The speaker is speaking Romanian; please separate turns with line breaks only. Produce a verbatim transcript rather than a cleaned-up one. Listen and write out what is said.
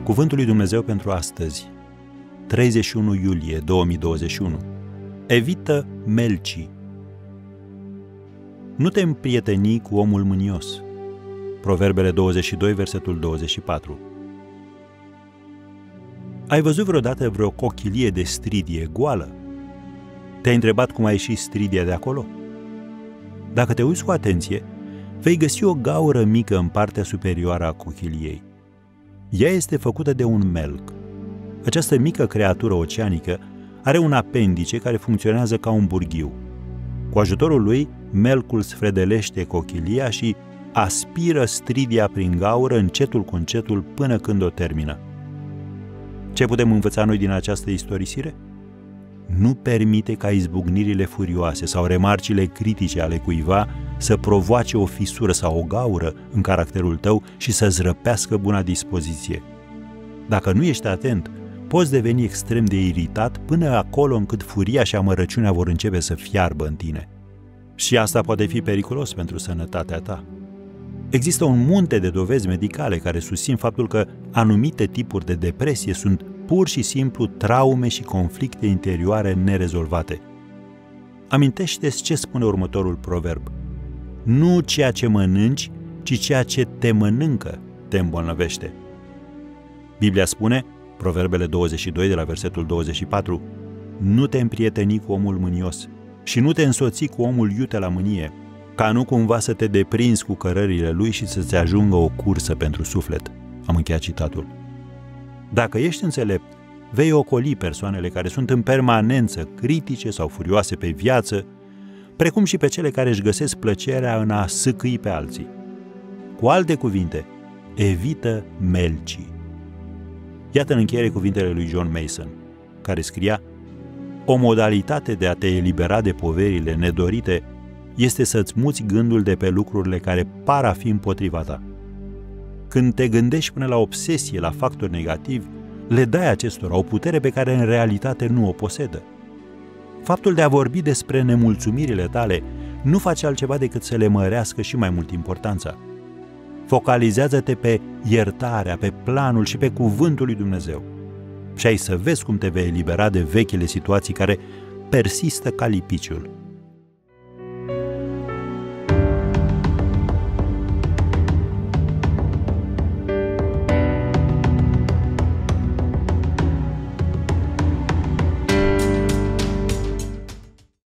Cuvântul lui Dumnezeu pentru astăzi, treizeci și unu iulie două mii douăzeci și unu. Evită melcii. Nu te împrieteni cu omul mânios. Proverbele douăzeci și doi, versetul douăzeci și patru. Ai văzut vreodată vreo cochilie de stridie goală? Te-ai întrebat cum a ieșit stridia de acolo? Dacă te uiți cu atenție, vei găsi o gaură mică în partea superioară a cochiliei. Ea este făcută de un melc. Această mică creatură oceanică are un apendice care funcționează ca un burghiu. Cu ajutorul lui, melcul sfredelește cochilia și aspiră stridia prin gaură încetul cu încetul până când o termină. Ce putem învăța noi din această istorisire? Nu permite ca izbucnirile furioase sau remarcile critice ale cuiva să provoace o fisură sau o gaură în caracterul tău și să-ți răpească buna dispoziție. Dacă nu ești atent, poți deveni extrem de iritat până acolo încât furia și amărăciunea vor începe să fiarbă în tine. Și asta poate fi periculos pentru sănătatea ta. Există un munte de dovezi medicale care susțin faptul că anumite tipuri de depresie sunt pur și simplu traume și conflicte interioare nerezolvate. Amintește-ți ce spune următorul proverb. Nu ceea ce mănânci, ci ceea ce te mănâncă te îmbolnăvește. Biblia spune, Proverbele douăzeci și doi de la versetul douăzeci și patru, nu te împrieteni cu omul mânios și nu te însoți cu omul iute la mânie, ca nu cumva să te deprinzi cu cărările lui și să-ți ajungă o cursă pentru suflet. Am încheiat citatul. Dacă ești înțelept, vei ocoli persoanele care sunt în permanență critice sau furioase pe viață, precum și pe cele care își găsesc plăcerea în a sâcâi pe alții. Cu alte cuvinte, evită melcii. Iată în încheiere cuvintele lui John Mason, care scria: o modalitate de a te elibera de poverile nedorite este să-ți muți gândul de pe lucrurile care par a fi împotriva ta. Când te gândești până la obsesie la factori negativi, le dai acestora o putere pe care în realitate nu o posedă. Faptul de a vorbi despre nemulțumirile tale nu face altceva decât să le mărească și mai mult importanța. Focalizează-te pe iertarea, pe planul și pe cuvântul lui Dumnezeu. Și ai să vezi cum te vei elibera de vechile situații care persistă ca lipiciul.